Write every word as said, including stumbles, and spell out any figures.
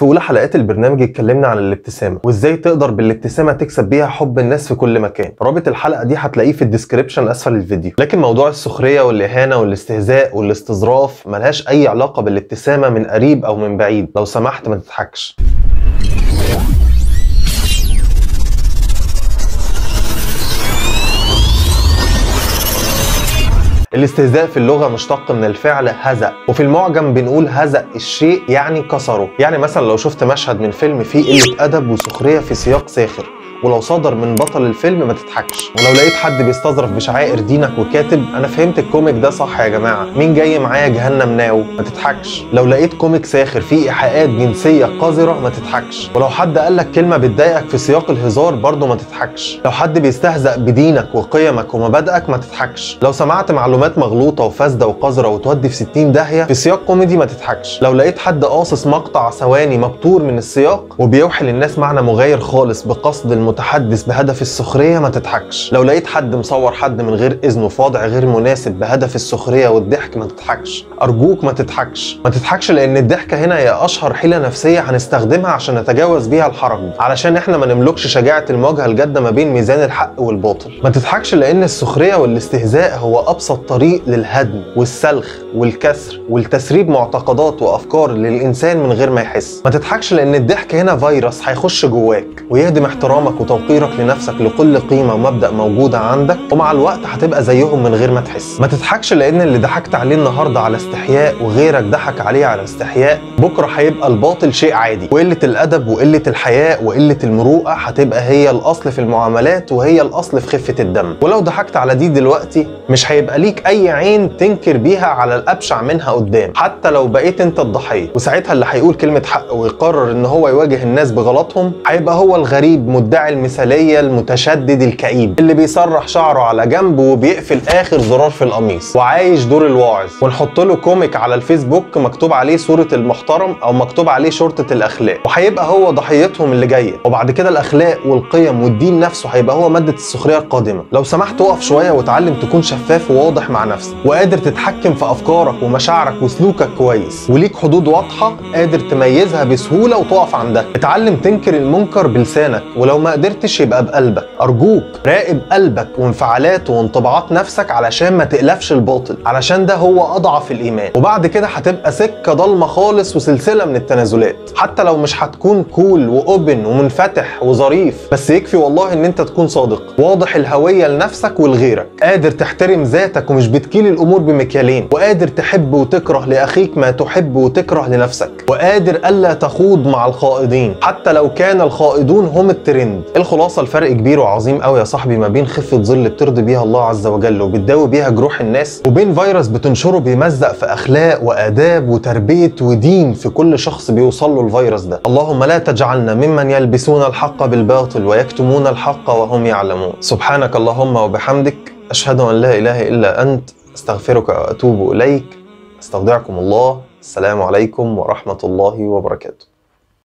في اولى حلقات البرنامج اتكلمنا عن الابتسامه وازاي تقدر بالابتسامه تكسب بيها حب الناس في كل مكان. رابط الحلقه دي هتلاقيه في الديسكريبشن اسفل الفيديو. لكن موضوع السخريه والاهانه والاستهزاء والاستظراف ملهاش اي علاقه بالابتسامه من قريب او من بعيد. لو سمحت ما تضحكش. الاستهزاء في اللغة مشتق من الفعل هزأ، وفي المعجم بنقول هزأ الشيء يعني كسره. يعني مثلا لو شفت مشهد من فيلم فيه قلة أدب وسخرية في سياق ساخر ولو صدر من بطل الفيلم ما تضحكش. ولو لقيت حد بيستظرف بشعائر دينك وكاتب انا فهمت الكوميك ده صح يا جماعه، مين جاي معايا جهنم ناو، ما تضحكش. لو لقيت كوميك ساخر فيه ايحاءات جنسيه قذره ما تضحكش. ولو حد قال لك كلمه بتضايقك في سياق الهزار برضه ما تضحكش. لو حد بيستهزأ بدينك وقيمك ومبادئك ما تضحكش. لو سمعت معلومات مغلوطه وفاسده وقذره وتودي في ستين داهيه في سياق كوميدي ما تضحكش. لو لقيت حد قاصص مقطع ثواني مبتور من السياق وبيوحي للناس معنى مغاير خالص بقصد المتحدث بهدف في السخريه ما تضحكش. لو لقيت حد مصور حد من غير اذنه في وضع غير مناسب بهدف السخريه والضحك ما تضحكش. ارجوك ما تضحكش. ما تضحكش لان الضحكه هنا هي اشهر حيله نفسيه هنستخدمها عشان نتجاوز بيها الحرج، علشان احنا ما نملكش شجاعه المواجهه الجاده ما بين ميزان الحق والباطل. ما تضحكش لان السخريه والاستهزاء هو ابسط طريق للهدم والسلخ والكسر والتسريب معتقدات وافكار للانسان من غير ما يحس. ما تضحكش لان الضحك هنا فيروس هيخش جواك ويهدم احترامك وتوقيرك لنفسك لكل قيمه ومبدأ موجوده عندك، ومع الوقت هتبقى زيهم من غير ما تحس. ما تضحكش لان اللي ضحكت عليه النهارده على استحياء وغيرك ضحك عليه على استحياء بكره هيبقى الباطل شيء عادي، وقله الادب وقله الحياء وقله المروءه هتبقى هي الاصل في المعاملات وهي الاصل في خفه الدم. ولو ضحكت على دي دلوقتي مش هيبقى ليك اي عين تنكر بيها على الابشع منها قدام، حتى لو بقيت انت الضحيه. وساعتها اللي هيقول كلمه حق ويقرر ان هو يواجه الناس بغلطهم هيبقى هو الغريب مدعي المثاليه المتشدد الكئيب اللي بيسرح شعره على جنب وبيقفل اخر زرار في القميص وعايش دور الواعظ، ونحط له كوميك على الفيسبوك مكتوب عليه صوره المحترم او مكتوب عليه شرطه الاخلاق، وهيبقى هو ضحيتهم اللي جايه. وبعد كده الاخلاق والقيم والدين نفسه هيبقى هو ماده السخريه القادمه. لو سمحت اقف شويه وتعلم تكون شفاف وواضح مع نفسك وقادر تتحكم في افكارك ومشاعرك وسلوكك كويس وليك حدود واضحه قادر تميزها بسهوله وتقف عندها. اتعلم تنكر المنكر بلسانك، ولو ما قدرتش يبقى بقلبك. ارجوك راقب قلبك وانفعالات وانطباعات نفسك علشان ما تقلفش الباطل، علشان ده هو اضعف الايمان. وبعد كده هتبقى سكه ضلمه خالص وسلسله من التنازلات، حتى لو مش هتكون كول واوبن ومنفتح وظريف، بس يكفي والله ان انت تكون صادق واضح الهويه لنفسك ولغيرك، قادر تحترم ذاتك ومش بتكيل الامور بمكيالين، وقادر تحب وتكره لاخيك ما تحب وتكره لنفسك، وقادر الا تخوض مع الخائضين حتى لو كان الخائضون هم الترند. الخلاصه الفرق كبير وعظيم قوي يا صاحبي ما بين خفه ظل بترضي بيها الله عز وجل وبتداوي بيها جروح الناس، وبين فيروس بتنشره بيمزق في اخلاق واداب وتربيه ودين في كل شخص بيوصل له الفيروس ده. اللهم لا تجعلنا ممن يلبسون الحق بالباطل ويكتمون الحق وهم يعلمون. سبحانك اللهم وبحمدك اشهد ان لا اله الا انت استغفرك واتوب اليك. استودعكم الله. السلام عليكم ورحمه الله وبركاته.